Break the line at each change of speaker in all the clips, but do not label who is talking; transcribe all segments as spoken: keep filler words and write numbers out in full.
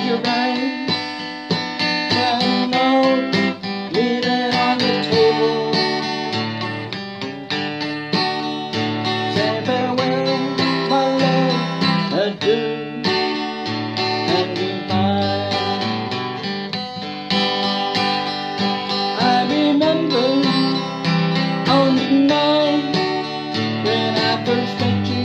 you write a note, leave it on the table, say farewell, my love, adieu and goodbye. I remember on the night when I first met you,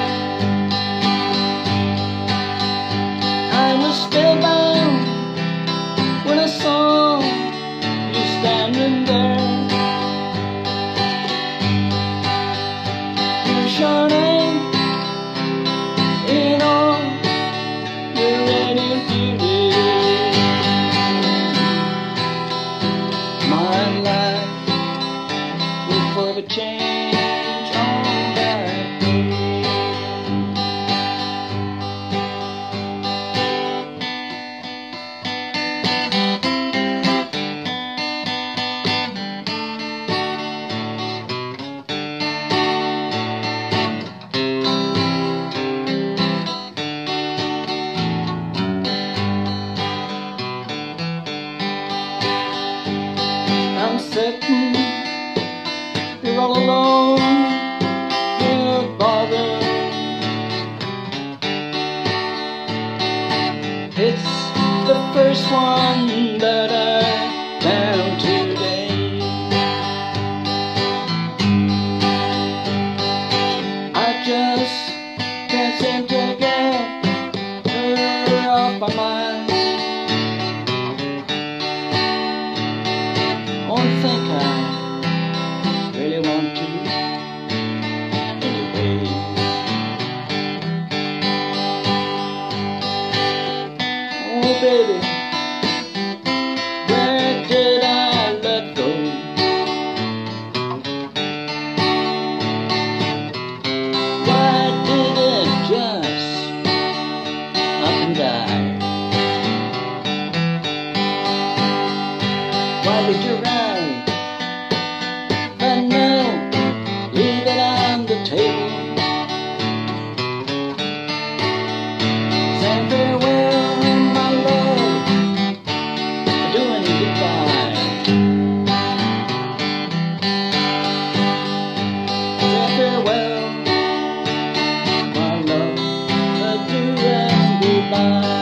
I was spellbound when I saw you standing there. You shining in all your radiant beauty. My life will forever change on that day. I'm certain you're all alone in a bother. It's the first one that I found today. I just can't seem to get her off my mind. Don't think I really want to anyway. Oh baby, where did I let go? Why did it just up and die? Why did you write a note, leave it on the table, saying farewell, my love, adieu and goodbye. Say farewell, my love, adieu and goodbye.